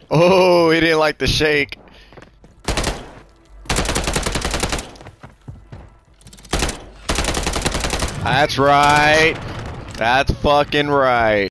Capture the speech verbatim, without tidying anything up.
Oh, he didn't like the shake. That's right. That's fucking right.